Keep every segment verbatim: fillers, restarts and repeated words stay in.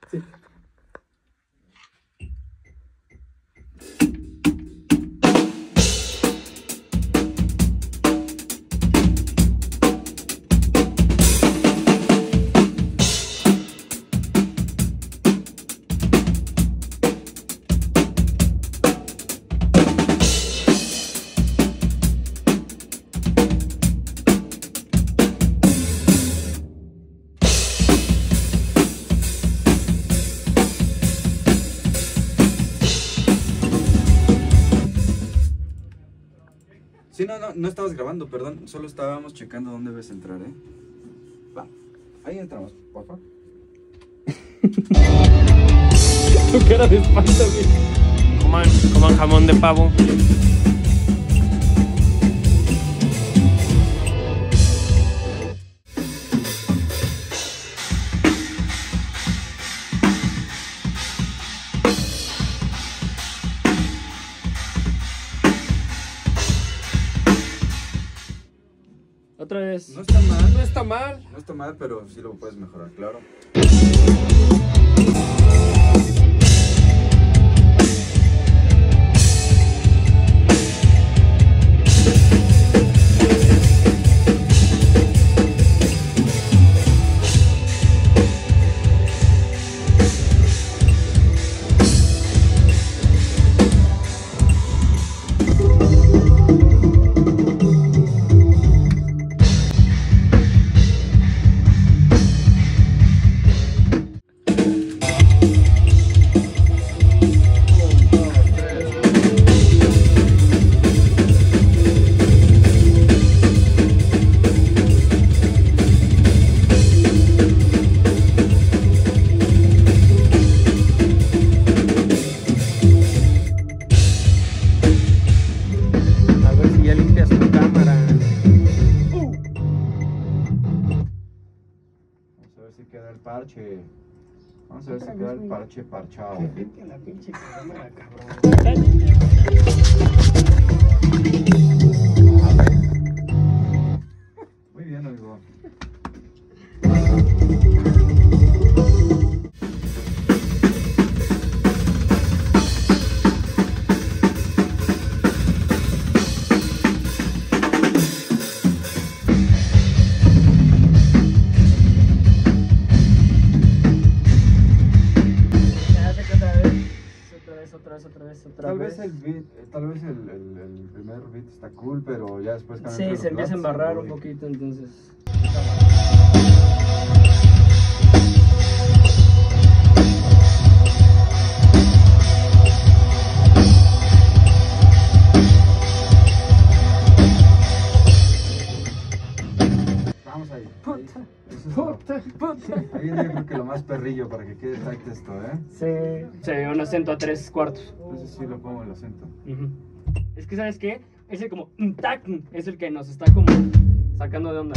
Sí. Sí, no, no, no estabas grabando, perdón. Solo estábamos checando dónde debes entrar, ¿eh? Va, ahí entramos, por favor. Tu cara de espanto, güey. Coman, coman jamón de pavo. Otra vez. No está mal, No está mal. no está mal, pero sí lo puedes mejorar, claro. A ver si ya limpias tu cámara. Vamos a ver si queda el parche. Vamos a ver si queda el parche parchado. Limpia la pinche cámara, cabrón. Muy bien, amigo. Ya sé que otra vez. Otra vez, otra vez, otra vez, otra Tal vez. vez el beat, eh, tal vez el, el, el primer beat está cool, pero ya después cambian Sí, todos se los empieza a lados, embarrar un uy. poquito, entonces. Vamos ahí. Puta, ahí. Eso es todo. puta, puta. Ahí viene yo creo que lo más perrillo para que quede tight esto, ¿eh? Sí. Se ve un acento a tres cuartos. Entonces sí lo pongo el acento. Ujú. Es que, ¿sabes qué? Ese como "mm, tac", es el que nos está como sacando de onda.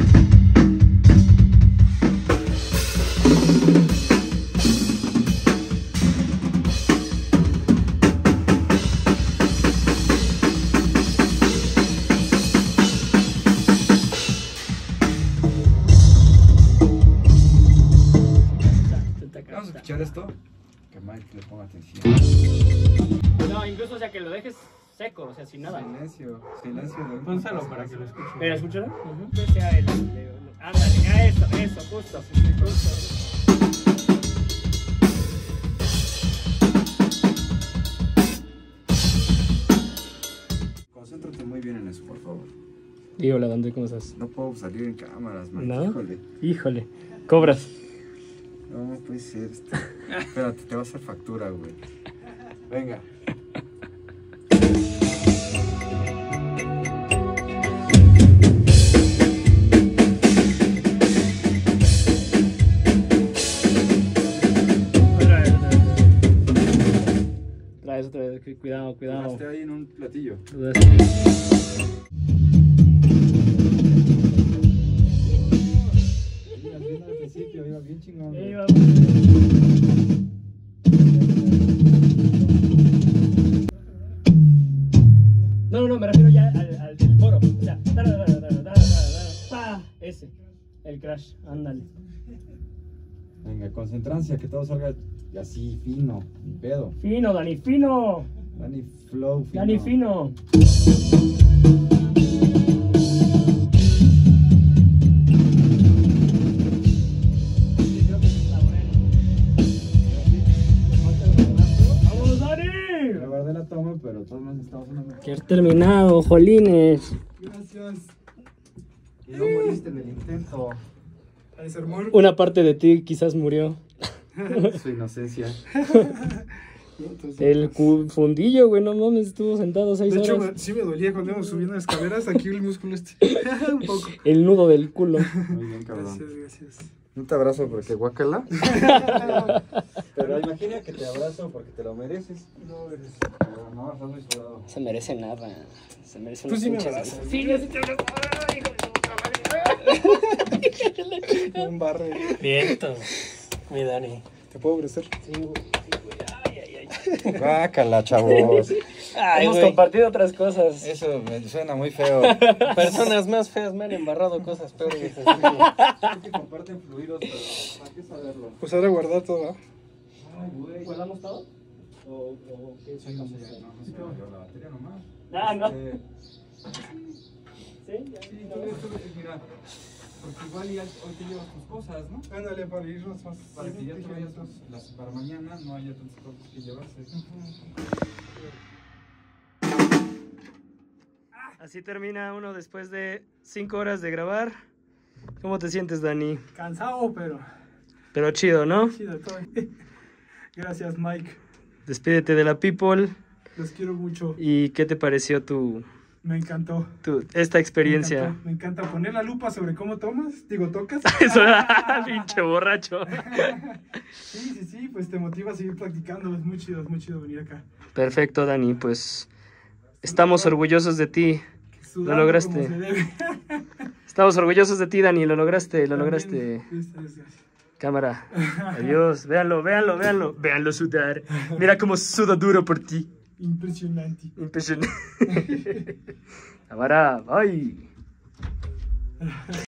Vamos a escuchar esto. Que Mike le ponga atención. No, incluso, o sea, que lo dejes seco, o sea, sin nada. Silencio, silencio. de un Pónselo compaso. para que lo escuchen. Mira, escúchalo. Que sea el, el- el- ándale, a eso, eso, justo, justo. Concéntrate muy bien en eso, por favor. Y hola, ¿dónde? ¿Cómo estás? No puedo salir en cámaras, Mike. ¿No? Híjole. Híjole, cobras. No puede ser esto. Espérate, te va a hacer factura, güey. Venga. Otra vez, otra vez. Otra vez, otra vez, cu- cuidado, cuidado. Dejaste ahí en un platillo. Iba bien al principio, iba bien chingón. Ahí güey. va. No, no, no, me refiero ya al, al del foro. O sea, da, da, da, da, da, da, da, da, pa, ese. El crash, ándale. Venga, concentrancia, que todo salga así fino, ni pedo. Fino, Dani, fino. Dani flow fino. Dani, fino. ¡Vamos, Dani! Le guardé la toma, pero todos nos estamos sonando. Que has terminado, jolines. Gracias. Y no moriste en el intento. Al sermón. Una parte de ti quizás murió. Su inocencia. El cu- fundillo, güey, no mames, estuvo sentado seis De hecho, horas. me- sí me dolía cuando íbamos subiendo las escaleras. Aquí el músculo este. Un poco. El nudo del culo. Muy bien, cabrón. Gracias, gracias. No te abrazo porque guácala. Pero imagina que te abrazo porque te lo mereces. No, eres. Pero no, estás muy sudado. Se merece nada. Se merece Tú unas sí me pinches- abrazas. Sí, yo sí te abrazo. Ay, hijo de puta madre. Un barre. Viento. Mi Dani. ¿Te puedo abrazar? Sí, güey. Sí, güey. Ay, ay, ay. Guácala, chavos. Ay, Hemos güey. compartido otras cosas. Eso me suena muy feo. Personas más feas me han embarrado cosas peores. Porque comparten fluidos, pero hay que saberlo. Pues ahora guardar todo, ¿ah? Ay, güey. ¿Guardamos todo? ¿O, o qué Sí, no, sí, no, no se cayó la batería nomás. Ah, no. Este, ¿Sí? Ya, Sí, no. tú ves, tú ves, mira, porque igual ya hoy te llevas tus cosas, ¿no? Ándale, para irnos más. Para que ya te vayas las- las, para mañana no haya tantas cosas que llevarse. Así termina uno después de cinco horas de grabar. ¿Cómo te sientes, Dani? Cansado, pero Pero chido, ¿no? chido todo. Gracias, Mike. Despídete de la people. Los quiero mucho. ¿Y qué te pareció tu, Me encantó. tu esta Me experiencia? encantó. Me encanta poner la lupa sobre cómo tomas. Digo, tocas. Eso, pinche borracho. Sí, sí, sí. Pues te motiva a seguir practicando. Es muy chido, es muy chido venir acá. Perfecto, Dani. Pues estamos orgullosos de ti. Sudando lograste. como se debe. Estamos orgullosos de ti, Dani. Lo lograste, lo También. lograste. Gracias, gracias. Cámara. Adiós. Véanlo, véanlo, véanlo. Véanlo sudar. Mira cómo suda duro por ti. Impresionante. Impresionante. Cámara. Bye.